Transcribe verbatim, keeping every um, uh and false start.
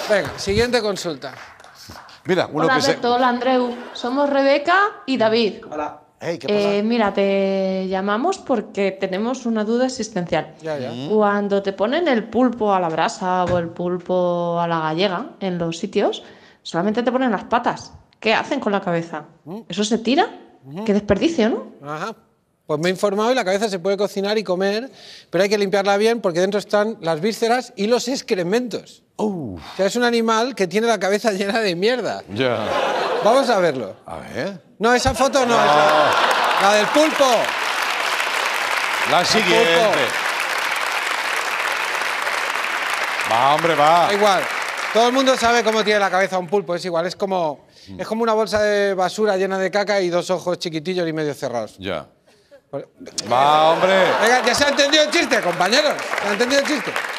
Venga, siguiente consulta. Mira, uno Hola, que se... Alberto, hola, Andreu. Somos Rebeca y David. Hola. Hey, ¿qué pasa? Eh, mira, te llamamos porque tenemos una duda existencial. Ya, ya. Cuando te ponen el pulpo a la brasa o el pulpo a la gallega en los sitios, solamente te ponen las patas. ¿Qué hacen con la cabeza? ¿Eso se tira? Qué desperdicio, ¿no? Ajá. Pues me he informado y la cabeza se puede cocinar y comer, pero hay que limpiarla bien porque dentro están las vísceras y los excrementos. Uh, O sea, es un animal que tiene la cabeza llena de mierda. ya. Vamos a verlo. A ver. No, esa foto no, es la, la del pulpo. La siguiente. Va, hombre, va. Da igual. Todo el mundo sabe cómo tiene la cabeza un pulpo, es igual. Es como, es como una bolsa de basura llena de caca y dos ojos chiquitillos y medio cerrados. Ya. Va, hombre. Venga, ya se ha entendido el chiste, compañeros. ¿Se ha entendido el chiste?